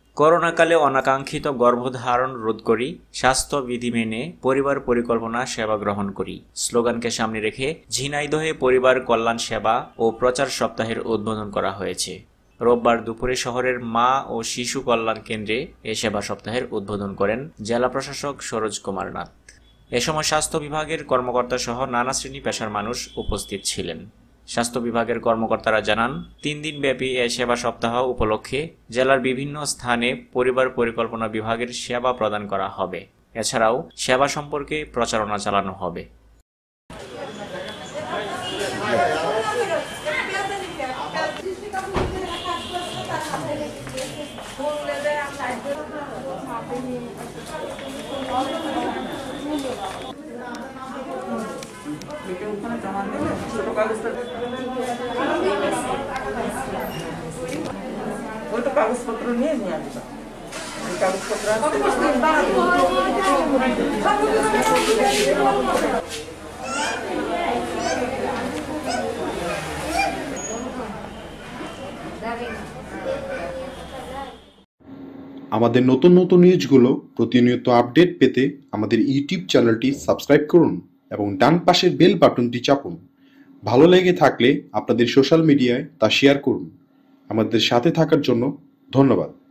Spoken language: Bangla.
করোনাকালে অনাকাঙ্ক্ষিত গর্ভধারণ রোধ করি, স্বাস্থ্যবিধি মেনে পরিবার পরিকল্পনা সেবা গ্রহণ করি স্লোগানকে সামনে রেখে ঝিনাইদহে পরিবার কল্যাণ সেবা ও প্রচার সপ্তাহের উদ্বোধন করা হয়েছে। রোববার দুপুরে শহরের মা ও শিশু কল্যাণ কেন্দ্রে এ সেবা সপ্তাহের উদ্বোধন করেন জেলা প্রশাসক সরোজ কুমার নাথ। এ সময় স্বাস্থ্য বিভাগের কর্মকর্তা সহ নানা শ্রেণী পেশার মানুষ উপস্থিত ছিলেন। স্বাস্থ্য বিভাগের কর্মকর্তারা জানান, ৩ দিনব্যাপী এ সেবা সপ্তাহ উপলক্ষে জেলার বিভিন্ন স্থানে পরিবার পরিকল্পনা বিভাগের সেবা প্রদান করা হবে। এছাড়াও সেবা সম্পর্কে প্রচারণা চালানো হবে। কাগজপত্র নিয়ে আসবে। কাগজপত্র আমাদের নতুন নতুন নিউজগুলো প্রতিনিয়ত আপডেট পেতে আমাদের ইউটিউব চ্যানেলটি সাবস্ক্রাইব করুন এবং ডান পাশের বেল বাটনটি চাপুন। ভালো লেগে থাকলে আপনাদের সোশ্যাল মিডিয়ায় তা শেয়ার করুন। আমাদের সাথে থাকার জন্য ধন্যবাদ।